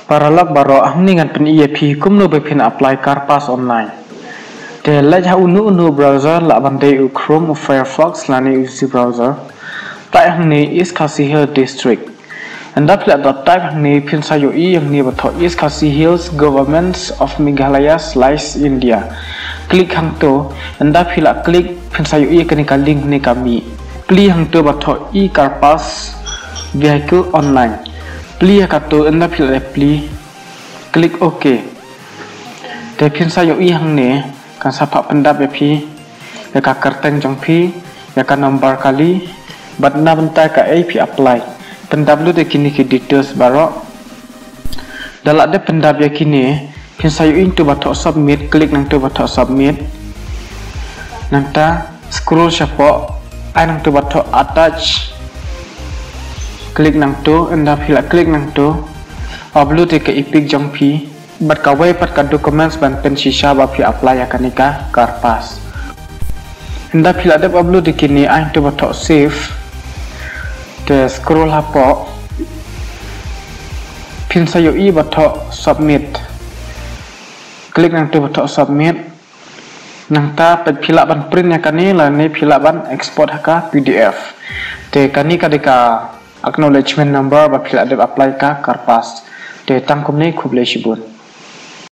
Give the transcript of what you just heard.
Paralak baro ahni ngan pen EAP kumno be pin apply Karpas online. De laj ha unu browser la bandai u Chrome u Firefox lani usi browser. Tai ahni is Khasi district. Anda pila dot type ahni pin sayo I ahni batho is Khasi Hills Governments of Meghalaya / India. Klik hang to anda pila klik pin sayo I kanika link ni kami. Pli hang to batho I Karpas vehicle online. Pli kato anda pila pli klik OK. Te pin sayo I hang ne kan sapa pendap pi ya ka kerteng jong pi ya ka nomor kali batna bentai ka pi apply pendap lu de kini ki details baro dalak de pendap ya kini pin sayo I tu batok submit klik nang tu batok submit nang ta scroll siapa ai nang tu batok attach klik nang tu anda pila klik nang tu upload ke ipik jong pi bat kawai pat ka documents ban pen shisha ba pi apply akanika Karpas anda pila de upload kini ai tu batok save te scroll hapo pin sayo I batok submit klik nang tu batok submit nang ta pet pila ban print ya kani la ni pila ban export ka PDF te kani kadika acknowledgement number ba pila de apply ka Karpas te tangkum ni khuble shibun